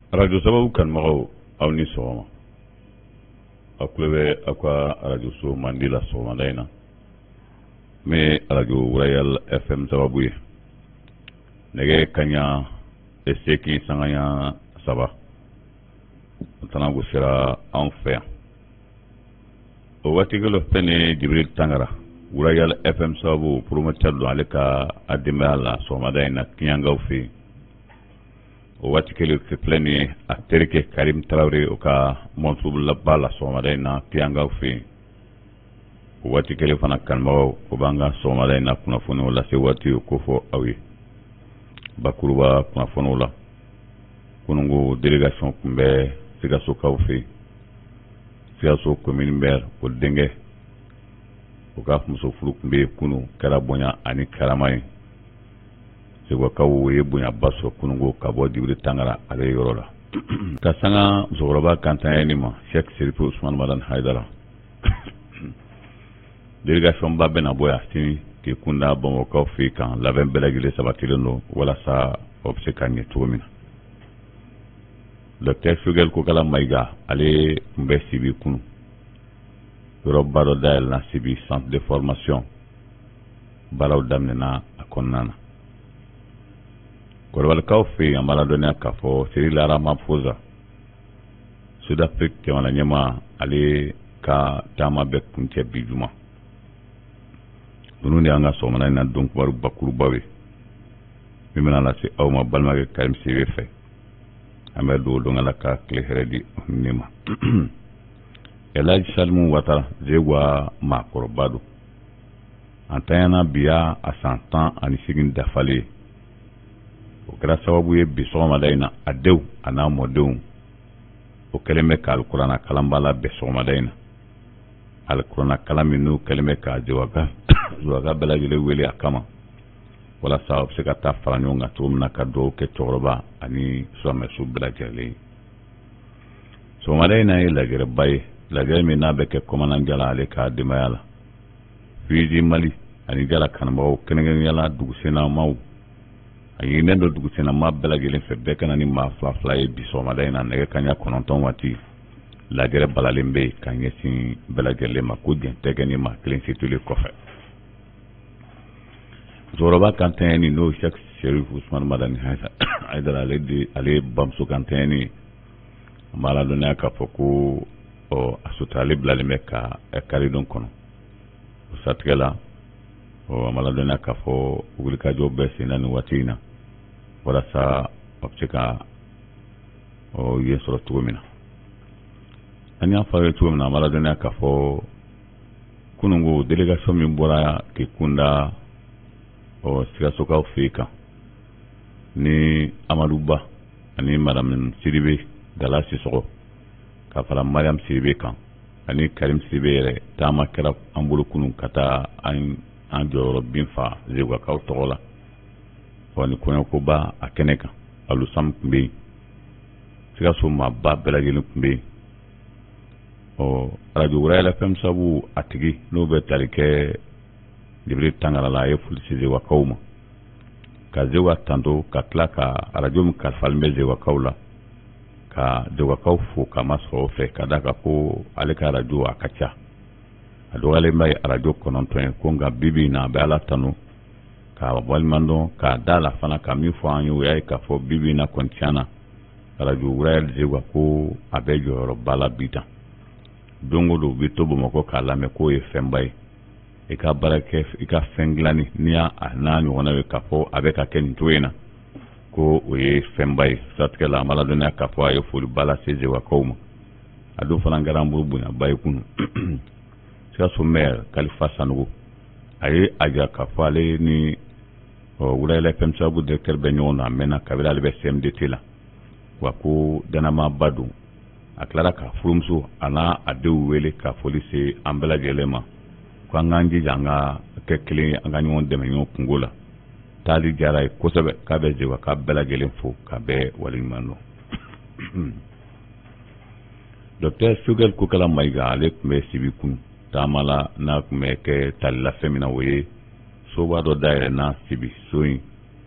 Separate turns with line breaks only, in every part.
Radio sababu kan mako aw ni sɔgɔma a kulo bɛ aw ka radio so mandi la sɔgɔmada in na min radio Royal FM sababu ye nɛgɛ kaɲa seegin sangaɲa 3 tana gosira anw fɛ yan o waati kelen fɛn ni Jibril Tangara Royal FM sababu promoteur don ale ka a denbaya la sɔgɔmada in na Kiɲangaw fɛ yen o waati kelen filɛ ni a terikɛ Karim Tarawele o ka mɔnsubulaba la sɔgɔmada in na Kiɲangaw fɛ yen o waati kelen fana kanubagaw o b'an ka sɔgɔmada in na kunnafoniw lase waati o ko fɔ aw ye bakuruba kunnafoniw la kunungo délégation tun bɛ Sikasokaw fɛ yen Sikaso commune maire o denkɛ o ka muso furu tun bɛ kunu kɛra bonya ani karama ye Seguakaw ye bonyaba sɔrɔ kunungo ka bɔ Jibril Tangara ale yɔrɔ la ka sanga musokɔrɔba kantan ni ma Cheikh Serifu Usman Madan Haidara délégation ba bɛna bɔ yan sini k'i kunda Bamakɔkaw fɛ kan labɛn bɛɛ lajɛlen sabatilen don walasa o bɛ se ka ɲɛ cogo min na Dr Sogɛl Kokala Mayiga ale tun bɛ Sibi kunu yɔrɔba dɔ dayɛlɛnna Sibi centre de formation baaraw daminɛna a kɔnɔna na Kɔrɔbalikaw fɛ yen an b'a ladɔnniya k'a fɔ Cyril Ramaphosa Sud-Afrique jamana ɲɛmaa ale ka taama bɛ kuncɛ bi juma ninnu de y'an ka sɔgɔmada in na don bakurubaw ye min bɛna lase aw ma balimakɛ Karim Sibe fɛ an bɛ dugawu dɔn Ala ka tile hɛrɛ di ne ma Elhaji Salimu Watara Zegwa maakɔrɔba don an tanyana bi y'a san 18 dafalen o kɛra sababu ye bi sɔgɔmada in na a denw a n'a mɔdenw o kɛlen bɛ ka alikuranna kalanba la bɛɛ sɔgɔmada in na alikuranna kalan min n'u kɛlen bɛ ka Zegwaka bɛɛ lajɛlen wele a kama walasa u bɛ se ka taa fara ɲɔgɔn kan cogo min na ka dugawu kɛ cɛkɔrɔba ani silamɛsu bɛɛ lajɛlen ye sɔgɔmada in na ye lajɛrɛba ye lajɛrɛ min n'a bɛ kɛ Kɔmanan Jala ale ka denbaya la Fiji Mali ani Jala kanubagaw kɛrɛnkɛrɛnnenya dugusɛnɛmaw a ɲininen don dugusɛnɛma bɛɛ lajɛlen fɛ bɛɛ kana ni maa fila ye bi sɔgɔmada in na nɛgɛ kaɲa 9 waati lajɛrɛ balalen bɛ ka ɲɛsin bɛɛ lajɛlen ma ko jɛn tɛ kɛ ni maa kelen situlen kɔfɛ musokɔrɔba kantanyani n'o Cheikh Serifu Usman Madan Haidara ale bamuso kantanyani an b'a ladɔnniya k'a fɔ ko a sutura ale bilalen bɛ ka karidon kɔnɔ o satigɛ la an b'a ladɔnniya k'a fɔ wulikajɔ bɛɛ senna nin waati in na walasa a bɛ se ka yen sɔrɔ cogo min na an y'a fɔ ye cogo min na an b'a ladɔnniya k'a fɔ kunungo délégation min bɔra k'i kunda Sikasokaw fɛ kan ni Amadu Ba ani Madame Sidibe Dala Sisɔgɔ ka fara Mariam Sidibe kan ani Karim Sidibe yɛrɛ taama kɛra an bolo kunun ka taa an jɔyɔrɔ bin fa Zegwakaw tɔgɔ la ni kɔɲɔkoba a kɛnɛ kan Alusam tun bɛ yen Sikaso maaba bɛɛ lajɛlen tun bɛ yen radio Royal FM sabu a tigi n'o bɛ tali kɛ Jibril Tangara la a ye foli se Zegwakaw ma ka Zegwa tanto ka tila ka radio min kalifalen bɛ Zegwakaw la ka Zegwakaw fo ka masɔrɔ o fɛ ka d'a kan ko ale ka radio a ka ca a dɔgɔyalen bɛ radio 9 ye ko nka bibi in na a bɛ Ala tanu ka waliman dɔn k'a da la fana ka min fɔ an ye o y'a ye k'a fɔ bibi in na kɔni tiɲɛna radio Royal Zegwa ko a bɛ jɔyɔrɔba la bi tan don o don u bɛ to Bamakɔ k'a lamɛn k'o ye fɛnba ye i ka baara kɛ i ka fɛn dilanni n'i y'a n'a ɲɔgɔnna ye k'a fɔ a bɛ ka kɛ nin cogo in na ko o ye fɛnba ye satigɛ la an b'a ladɔnniya k'a fɔ a ye foliba lase Zegwakaw ma a don fana kɛra an bolo bonyaba ye kunu Sikaso maire Kalifa Sanogo a ye a jira k'a fɔ ale ni Royal FM sababu directeur bɛ ɲɔgɔn na a mɛnna kabini ale bɛ CMDT la wa ko danamaba don a tilara ka furumuso a n'a a denw wele ka foli se an bɛɛ lajɛlen ma ko an k'an jija an ka kɛ kelen an ka ɲɔgɔn dɛmɛ ɲɔgɔn kungo la taali diyara ye kosɛbɛ k'a bɛ Zegwaka bɛɛ lajɛlen fo ka bɛɛ waleɲuman dɔn Dr Sogɛl Kokala Mayiga ale tun bɛ Sibi kunu taama la n'a tun bɛ kɛ talila fɛn min na o ye soba dɔ dayɛlɛnna Sibi so in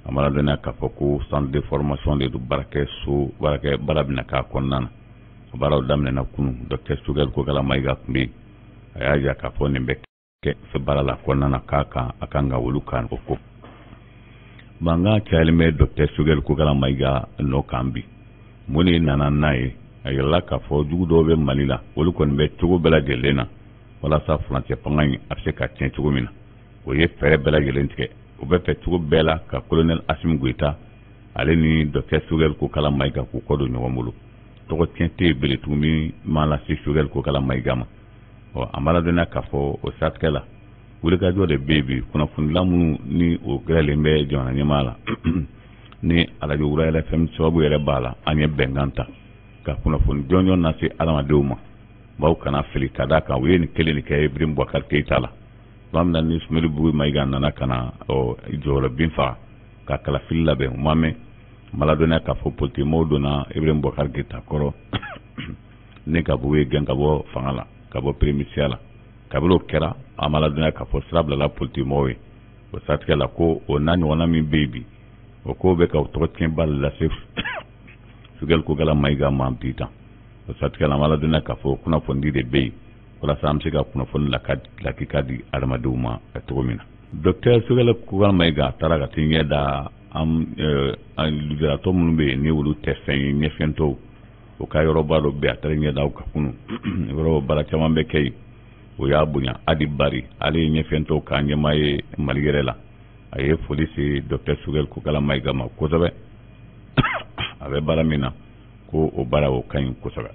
amala dana ka fɔ ko centre de formation de do barakɛ so barakɛ bara bɛna k'a kɔnɔna na baaraw daminɛna kunu docteur Sogɛl Kokala Mayiga tun bɛ yen a y'a jira k'a fɔ nin bɛ kɛ fɛ baara la kɔnɔna na k'a kan a kan ka wolo kan o ko mankan cayalen bɛ docteur Sogɛl Kokala Mayiga nɔ kan bi mun de nana n'a ye a yirala k'a fɔ jugu dɔw bɛ Mali la olu kɔni bɛ cogo bɛɛ lajɛlen na walasa furancɛ fanga in a bɛ se ka tiɲɛ cogo min na o ye fɛɛrɛ bɛɛ lajɛlen tigɛ o bɛ fɛ cogo bɛɛ la ka colonel Assimi Goïta ale ni docteur Sogɛl Kokala Mayiga k'u kɔ don ɲɔgɔn bolo tɔgɔ tiɲɛ tɛ yen bele tuguni ma lase Sogɛl Kokala Mayiga ma a ma ladɔnniya k'a fɔ o siratigɛ la wulikajɔ de bɛ yen bi kunnafonidila minnu ni o gɛrɛlen bɛ jamana ɲɛmaa la ni radio Wurayɛlɛ FM sababu yɛrɛ b'a la an ye bɛnkan ta ka kunnafoni jɔnjɔn lase adamadenw ma baw kana fili ka d'a kan u ye nin kelen de kɛ Ibrahim Boubacar Keïta la tuma min na ni Sumeli Buru Mayiga nana ka na jɔyɔrɔ bin faga ka kalafili labɛn u ma mɛn ma ladɔnniya k'a fɔ politikimɔgɔw donna Ibrahim Boubacar Keïta kɔrɔ ni ka bɔ ye gɛn ka bɔ fanga la ka bɔ prémisiya la kabini o kɛra a ma ladɔnniya k'a fɔ sira bilala politikimɔgɔw ye o siratigɛ la ko o n'a ɲɔgɔnna min bɛ yen bi o ko bɛ ka o tɔgɔ tiɲɛba lase Sogɛl Kokala Mayiga ma bi tan o siratigɛ la a ma ladɔnniya k'a fɔ kunnafoni de bɛ yen walasa an bɛ se ka kunnafoni lakika di adamadenw ma cogo min na docteur Sogɛl Kokala Mayiga a taara ka t'i ɲɛ da lujuratɔ minnu bɛ yen ni olu tɛ fɛn ye ɲɛfɛntɔw o ka yɔrɔba dɔ bɛ yen a taara ɲɛ da o ka kunu yɔrɔ baara caman bɛ kɛ yen o y'a bonya Adi Bari ale ye ɲɛfɛntɔw ka ɲɛmaa ye Mali yɛrɛ la a ye foli se docteur Sogɛl Kokala Mayiga ma kosɛbɛ a bɛ baara min na ko o baara o ka ɲi kosɛbɛ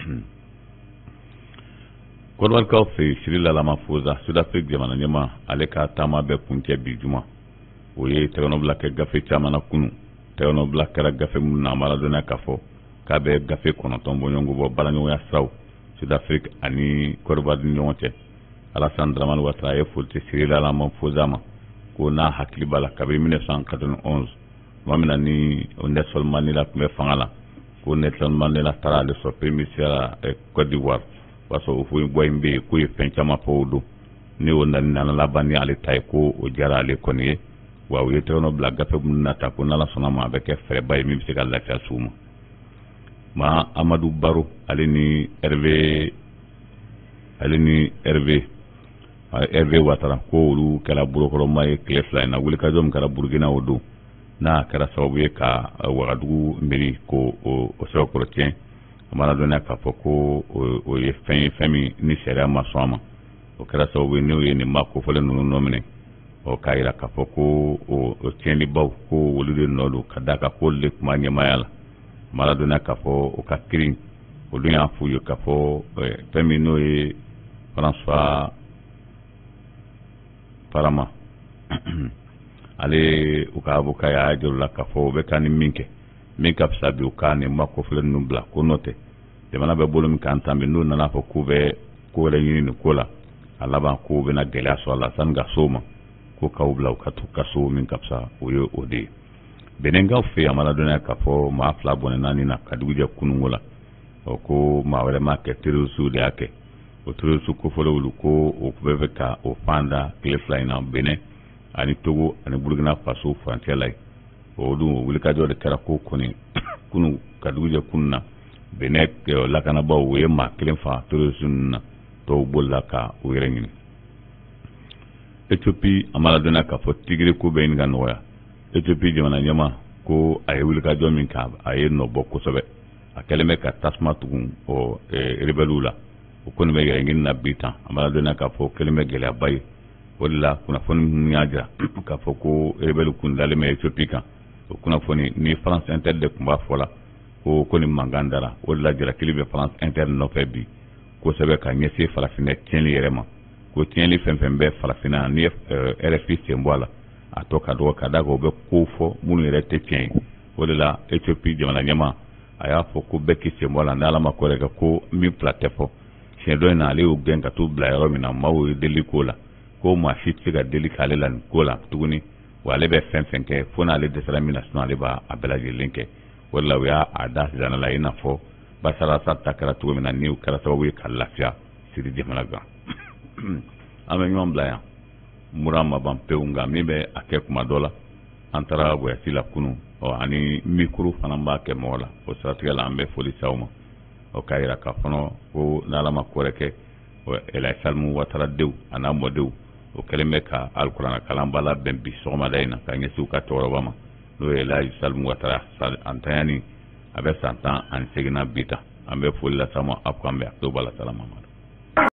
Kɔrɔbarikaw fɛ Siri Lalama Fosa Sud-Afrique jamana ɲɛmaa ale ka taama bɛ kuncɛ bi juma o ye tɛgɛnɔbila kɛ gafe caman na kunu tɛgɛnɔbila kɛra gafe minnu na a ma ladɔnniya k'a fɔ k'a bɛ gafe 9 bɔ ɲɔgɔn bɔ baaraɲɔgɔnya siraw Sud-Afrique ani Côte d'Ivoire ni ɲɔgɔn cɛ Alassane Dramane Ouattara a ye foli se Siri Lalama Fosa ma ko n'a hakili b'a la kabini 1991 tuma min na ni Nelson Mandela tun bɛ fanga la ko Nelson Mandela taara ale sɔrɔ prémisiya la Côte d'Ivoire o b'a sɔrɔ o foyi bɔ in bɛ yen k'o ye fɛn caman fɔ o don ni o nana laban ni ale ta ye ko o diyara ale kɔni ye wa u ye tɛgɛnɔ bila gafe minnu nata ko n'Ala sɔnna ma a bɛ kɛ fɛɛrɛba ye min bɛ se ka lafiya s'u ma ma Amadu Baro ale ni Hervé Ouattara ko olu kɛra bolokɔrɔma ye tile 2 in na wulikajɔ min kɛra Burukina o don n'a kɛra sababu ye ka Wagadugu mairie ko o sɛbɛkɔrɔ tiɲɛ a ma ladɔnniya k'a fɔ ko o ye fɛn ye fɛn min ni sariya ma sɔn a ma o kɛra sababu ye n'o ye nin maa kofɔlen ninnu nɔ minɛ k'a jira k'a fɔ ko o tiɲɛnibaw ko olu de nɔ don ka d'a kan ko olu de tun b'a ɲɛmaaya la a ma ladɔnniya k'a fɔ o ka kirin olu y'a f'u ye k'a fɔ fɛn min n'o ye François Parama ale u ka avocat y'a jira la k'a fɔ o bɛ taa ni min kɛ min ka fisa bi u ka nin maa kofɔlen ninnu bila ko n'o tɛ jamana bɛ bolo min kan tan bi n'u nana fɔ k'u bɛ ko wɛrɛ ɲini nin ko la a laban k'u bɛna gɛlɛya sɔrɔ a la sani ka s'o ma ko k'aw bila u ka to ka so min ka fisa o ye o de ye Benenkaw fɛ a ma ladɔnniya k'a fɔ maa 2 bɔnɛ naani na ka dugu jɛ kunungo la ko maa wɛrɛ m'a kɛ terroriste de y'a kɛ o terroriste kofɔlen olu ko o bɛɛ bɛ ka o fan da tile 2 in na Benin ani Togo ani Burkina Faso frontière la yen o dun wulikajɔ de kɛra ko kɔni kunu ka dugu jɛ kunun na Benin lakanabaw o ye maa 1 faga terroriste ninnu na tɔw bolila ka o yɛrɛ ɲini Éthiopie a ma ladɔnniya k'a fɔ tigiri ko bɛ ɲini ka nɔgɔya Éthiopie jamana ɲɛmaa ko a ye wulikajɔ min kɛ a ye nɔ bɔ kosɛbɛ a kɛlen bɛ ka tasuma tugun rebelliw la o kɔni bɛ yɛrɛ ɲini na bi tan a ma ladɔnniya k'a fɔ kɛlen bɛ gɛlɛyaba ye o de la kunnafoni minnu y'a jira k'a fɔ ko rebelliw kun dalen bɛ Éthiopie kan o kunnafoni ni France Inter de tun b'a fɔ la ko nin mankan dara o de la jalakili bɛ France Inter nɔfɛ bi kosɛbɛ ka ɲɛsin farafinna tiɲɛli yɛrɛ ma ko tiɲɛli fɛn fɛn bɛ farafinna ni RFI sen bɔ a la a tɔ ka dɔgɔ ka d'a kan o bɛ ko fɔ minnu yɛrɛ tɛ tiɲɛ ye o de la Éthiopie jamana ɲɛmaa a y'a fɔ ko bɛɛ k'i sen bɔ a la n'Ala ma ko yɛrɛ kɛ ko min fila tɛ fɔ siɲɛ dɔ in na ale y'o gɛn ka t'u bila yɔrɔ min na maaw ye deli k'o la ko maa si tɛ se ka deli k'ale la nin ko la tuguni wa ale bɛ fɛn fɛn kɛ fo n'ale dɛsɛra min na sinon ale b'a bɛɛ lajɛlen kɛ o de la u y'a da sisan la i n'a fɔ Bashar Assad ta kɛra cogo min na ni o kɛra sababu ye ka lafiya siri jamana kan an bɛ ɲɔgɔn bila yan mura ma ban pewu nka min bɛ a kɛ kuma dɔ la an taara voyage la kunu ani micro fana b'a kɛ mɔgɔ la o siratigɛ la an bɛ foli s'aw ma k'a yira k'a fɔ ko n'Ala ma ko wɛrɛ kɛ Elhaji Salimu Watara denw a n'a mɔdenw o kɛlen bɛ ka alikuranɛ kalan ba labɛn bi sɔgɔmada in na ka ɲɛsin u ka cɛkɔrɔba ma n'o ye Elhaji Salimu Watara antanyani a bɛ san 18 bi ta an bɛ foli las'a ma aw k'an bɛn a tulo b'a la